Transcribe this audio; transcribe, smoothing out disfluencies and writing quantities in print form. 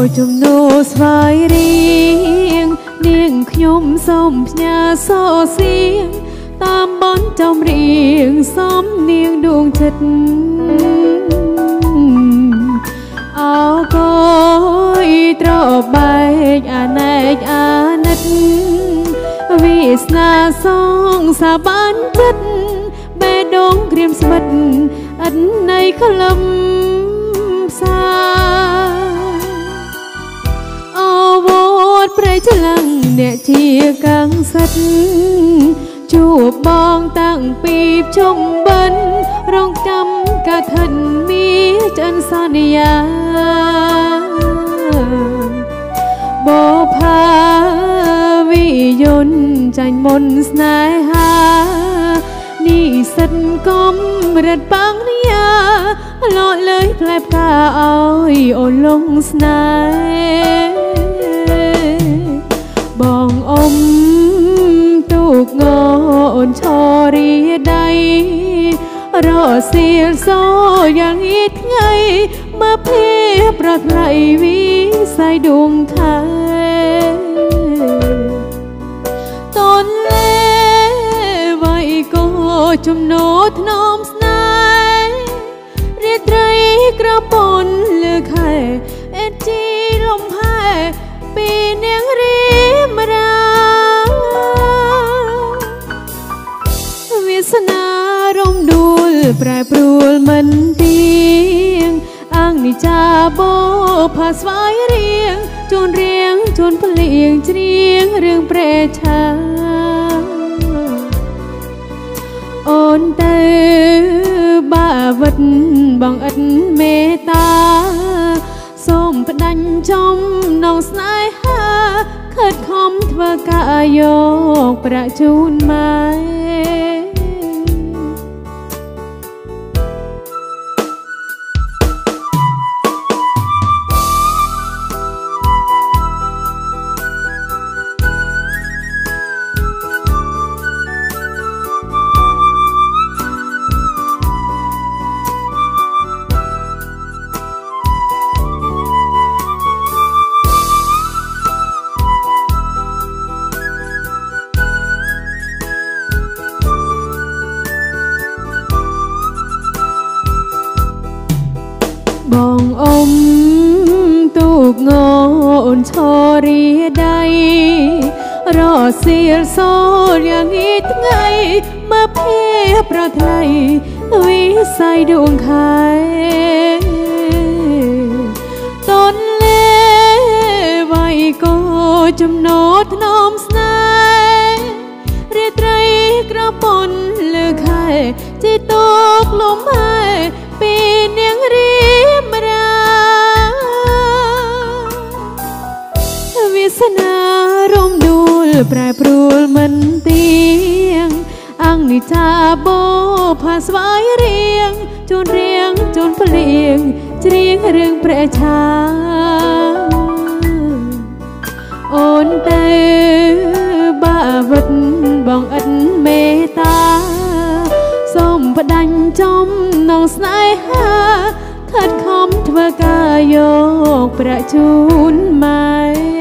ជំនោស្វាយរៀងនាងខ្ញុំសូមផ្ញើសរសៀងតាមបនចំរៀងសំនាងដួងចិត្តអោកយត្របែកអាណែកអាណិតវាសនាសងសាបានចិត្តបេះដូងក្រៀមស្វិតអិននៃក្លឹមសាអវត្តប្រៃច្លាំងអ្នកជាកាំងសិតជួបបងតាំងពីជុំបិណ្ឌរងចាំកឋិនមានចិនសន្យាបផាវិយន្តចាញ់មុនស្នេហានិស្សិតកំរិតបាំងញាលត់លើយផ្លែផ្កាឲ្យអូនលងស្នេហ៍បងអ៊ំទូកងអូនឈរីដៃរសៀលសយ៉ាងងៀតថ្ងៃមើលភាប្រថ្លៃវិស័យដួងខែតនលេវៃកោចំណោធ្នមស្នេហ៍រាត្រីក្រពន់លើខែអេជីលំហែពីនាងរៀមរាវាសនារំដួលប្រែប្រួលមិនទៀងអង្គនិចាបោផាស្វាយរៀងជូនរៀងជូនភ្លៀងច្រៀងរឿងព្រែឆាអូនទៅបាវិតបងឥតមេតា សូមផ្ដាញ់ចំនងស្នេហាខិតខំធ្វើការយកប្រាក់ជូនម៉ែបងអ៊ំទូកងអូនឈរីដៃរសៀលសយ៉ាងងៀតថ្ងៃមើលភាប្រថ្លៃវិស័យដួងខែតនលេវៃកោចំណោធ្នមស្នេហ៍រាត្រីក្រពន់លើខែជីតូកលំហែពីនាងរៀមរាវាសនារំដួលប្រែប្រួលមិនទៀងអង្គនិចាបោផាស្វាយរៀងជូនរៀងជូនភ្លៀងច្រៀងរឿងព្រែឆាអូនទៅបាវិតបងឥតមេតាសូមផ្ដាញ់ចំនងស្នេហាខិតខំធ្វើការយកប្រាក់ជូនម៉ែ